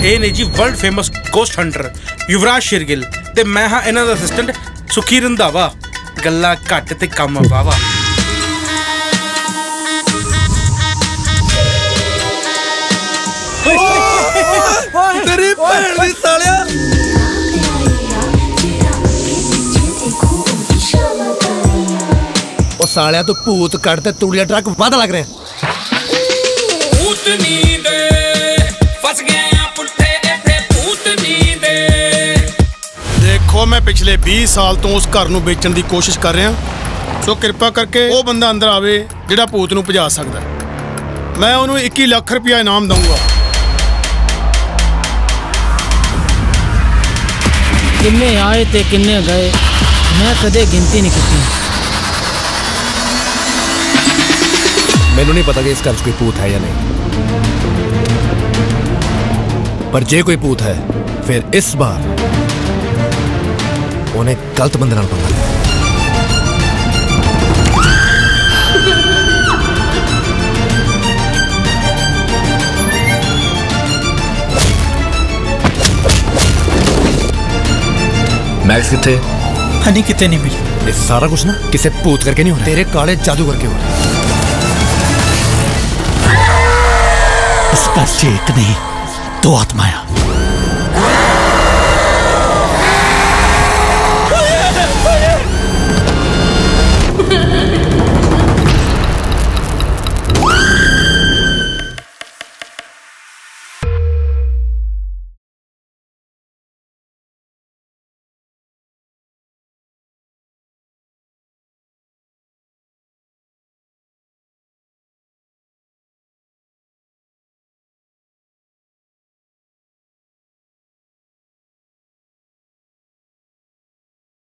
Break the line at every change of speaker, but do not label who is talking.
ਇਹ ਨੇ ਜੀ world famous ghost hunter Yuvraj Shergill ਤੇ ਮੈਂ ਹਾਂ ਇਹਨਾਂ ਦਾ ਅਸਿਸਟੈਂਟ ਸੁਖੀ ਰੰਧਾਵਾ। ਗੱਲਾਂ ਘੱਟ ਤੇ ਕੰਮ ਵਾਵਾ।
ਤੇਰੀ ਭੈਣ ਦੀ ਸਾਲਿਆ। ਉਹ ਸਾਲਿਆ ਤੂੰ ਭੂਤ ਕੱਢ ਤੇ ਤੂੜੀਆ ਟਰੱਕ ਵੱਧ ਲੱਗ ਰਿਹਾ। ਭੂਤਨੀ ਦੇ ਫਸ ਗਏ ਆ ਪੁੱਠੇ ਇੱਥੇ ਭੂਤਨੀ ਦੇ। ਦੇਖੋ ਮੈਂ ਪਿਛਲੇ 20 ਸਾਲ ਤੋਂ ਉਸ ਘਰ ਨੂੰ ਵੇਚਣ ਦੀ ਕੋਸ਼ਿਸ਼ ਕਰ ਰਿਹਾ, ਸੋ ਕਿਰਪਾ ਕਰਕੇ ਉਹ ਬੰਦਾ ਅੰਦਰ ਆਵੇ ਜਿਹੜਾ ਭੂਤ ਨੂੰ ਭਜਾ ਸਕਦਾ। ਮੈਂ ਉਹਨੂੰ 21 ਲੱਖ ਰੁਪਇਆ ਇਨਾਮ ਦਊਂਗਾ।
किन्ने आए थे किन्ने गए मैं कदे गिनती नहीं की।
मैनू नहीं पता कि इस घर कोई भूत है या नहीं, पर जे कोई भूत है फिर इस बार उन्हें गलत बंदे नाल पंगा लिया। मैक्स किथे?
हनी कितने नहीं मिली।
ये सारा कुछ ना किसे भूत करके नहीं हो रहा, तेरे काले जादू करके हो रहा है।
इसका एक नहीं दो आत्माएं।